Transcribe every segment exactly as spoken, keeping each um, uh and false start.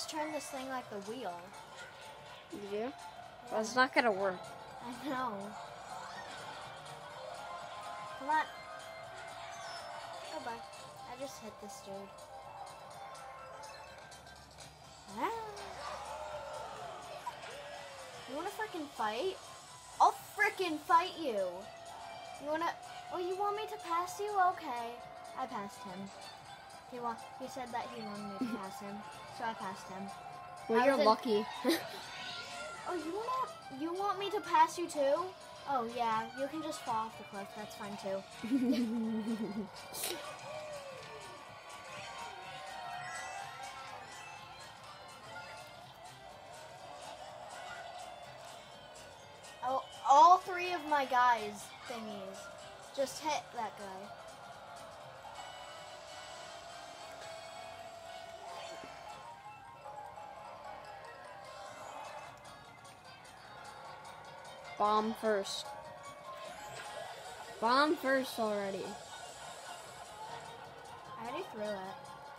just turned this thing like the wheel. Did you? Yeah. Well, it's not gonna work. I know. Come on. Goodbye. I just hit this dude. Ah. You wanna freaking fight? I'll freaking fight you. You wanna? Oh, you want me to pass you? Okay. I passed him. He want. He said that he wanted me to pass him, so I passed him. Well, I you're was in- lucky. Oh, you wanna? You want me to pass you too? Oh yeah, you can just fall off the cliff. That's fine too. Oh, all three of my guys thingies. Just hit that guy. Bomb first. Bomb first already. I already threw it.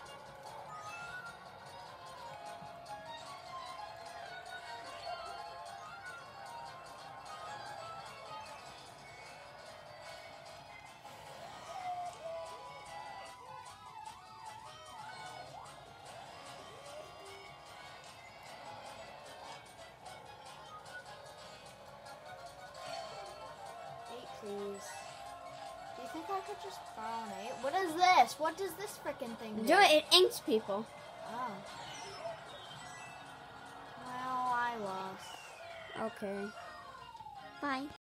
Eight, please. Do you think I could just borrow an eight? What is this? What does this freaking thing do? Do it. It inks people. Oh. Well, I lost. Okay. Bye.